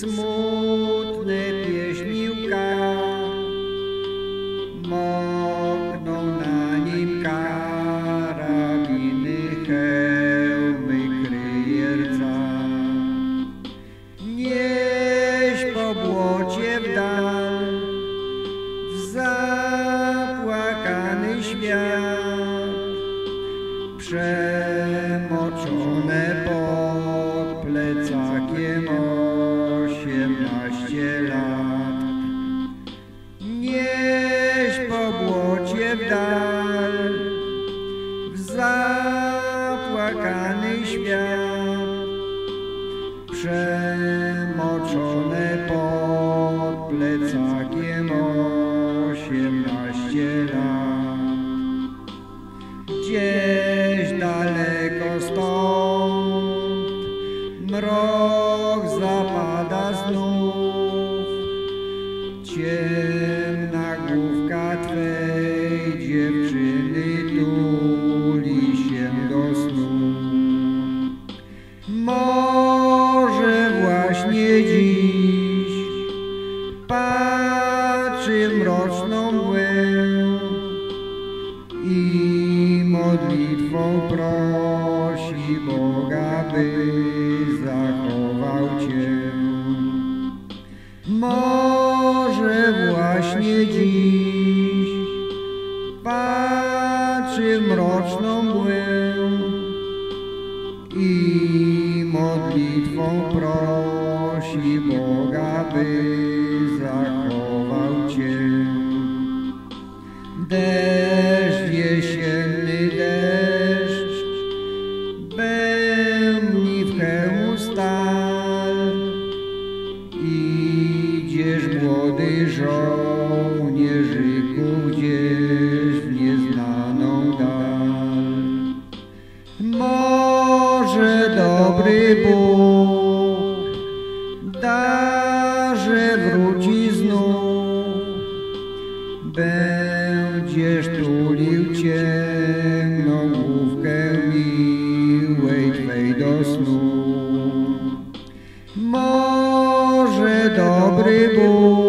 smutne pieśni łka, mokną na nim karabiny, hełmy kryjerca. Nieś po błocie w dal, w zapłakany świat, przemoczone pod plecakiem 18 lat. Nieś po błocie w dal, w zapłakany świat, przemoczone pod plecakiem 18 lat. Gdzieś daleko stąd mrok zapada znów, ciemna główka twej dziewczyny tuli się do snu. Może właśnie dziś patrzy w mroczną mgłę i modlitwą prosi Boga, by zachował Cię. Może właśnie dziś patrzy w mroczną mgłę i modlitwą prosi Boga, by zachował Cię. Deszcz, jesienny deszcz, pełni w hełmu stal. Idziesz, młody żołnierzyku, gdzieś w nieznaną dal. Może dobry Bóg da, że wróci znów, będziesz tulił ciemną główkę miłej twej do snu. Może dobry Bóg